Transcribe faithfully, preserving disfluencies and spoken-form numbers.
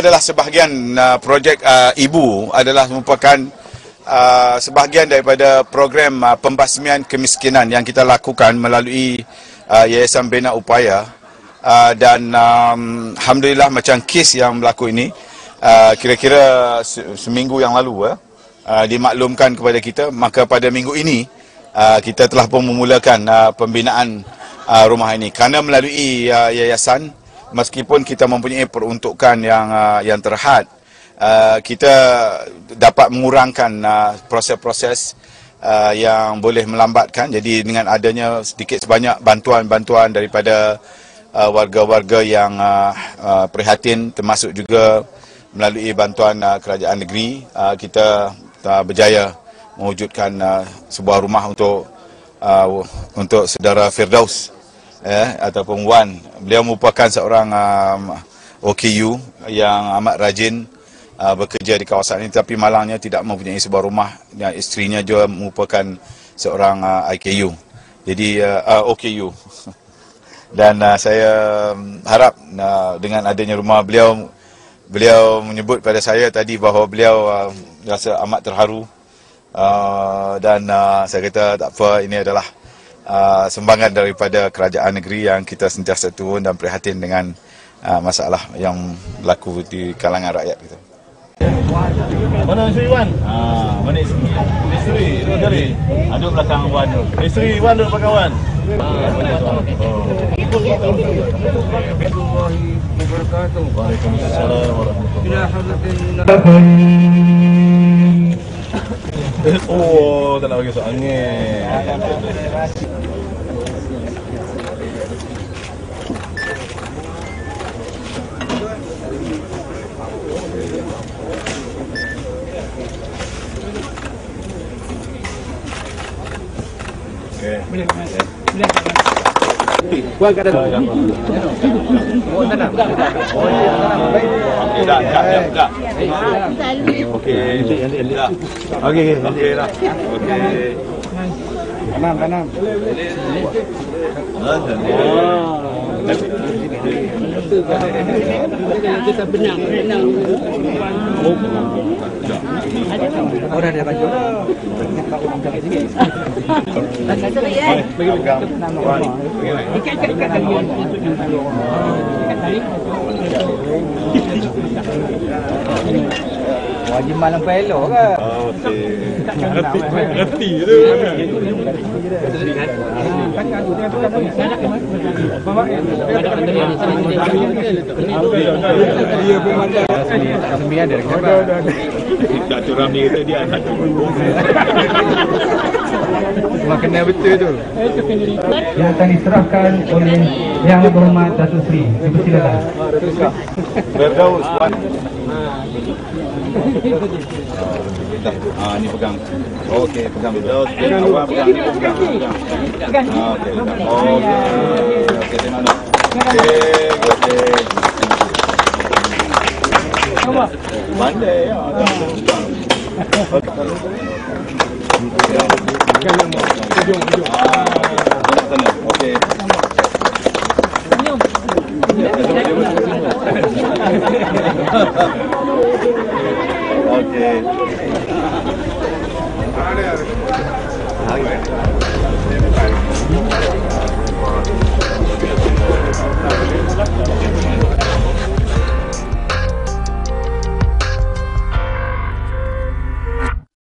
adalah sebahagian uh, projek uh, Ibu adalah merupakan uh, sebahagian daripada program uh, pembasmian kemiskinan yang kita lakukan melalui uh, Yayasan Bina Upaya. Uh, dan um, Alhamdulillah macam kes yang berlaku ini uh, kira-kira se seminggu yang lalu uh, uh, dimaklumkan kepada kita, maka pada minggu ini uh, kita telah pun memulakan uh, pembinaan uh, rumah ini kerana melalui uh, yayasan. Meskipun kita mempunyai peruntukan yang uh, yang terhad, uh, kita dapat mengurangkan uh, proses-proses uh, yang boleh melambatkan. Jadi dengan adanya sedikit sebanyak bantuan-bantuan daripada uh, warga-warga yang uh, uh, prihatin, termasuk juga melalui bantuan uh, kerajaan negeri, uh, kita uh, berjaya mewujudkan uh, sebuah rumah untuk uh, untuk saudara Firdaus. Eh, ataupun Wan. Beliau merupakan seorang um, O K U yang amat rajin uh, bekerja di kawasan ini, tapi malangnya tidak mempunyai sebuah rumah. Dan isterinya juga merupakan seorang uh, I K U. Jadi uh, uh, O K U. Dan uh, saya um, harap uh, dengan adanya rumah beliau, beliau menyebut pada saya tadi bahawa beliau uh, rasa amat terharu. Uh, dan uh, saya kata tak apa, ini adalah Uh, sumbangan daripada kerajaan negeri yang kita sentiasa turun dan prihatin dengan uh, masalah yang berlaku di kalangan rakyat kita. Mana Isteri Wan? Ah, mana Isteri? Isteri, Isteri. Aduk belakang Wan tu. Isteri Wan duduk belakang Wan. Waalaikumsalam warahmatullahi wabarakatuh. Oh, tak nak bagi soal ni. Okey. Boleh. Boleh. Kuat kat dalam. Oh, tak nak. Oh, okey, dah, dah, dah. Okey, dah. Okey, okey dah. Okey. Tanam, tanam. Kita benang, benang. Oh, dah ada baju. Bagi pegang. Ikat ikat ikat kali. Wajib malam pelok ke? Okey. Reti, reti tu. Dia pun ada. Kami ada dekat. Datuk Ramli kata dia anak tu. Cuma kena betul tu. Yang akan diserahkan oleh Yang Berhormat Datuk Seri. Dipersilakan. Firdaus Wan. Ah, ni pegang. Okey, pegang Firdaus. Awak pegang ni pegang. Pegang. Ah, okey. Okey. Okey, tengok nak. Okey, okey. Pandai ya. Kanan hujung hujung. Ah, sana. Okey. Okey.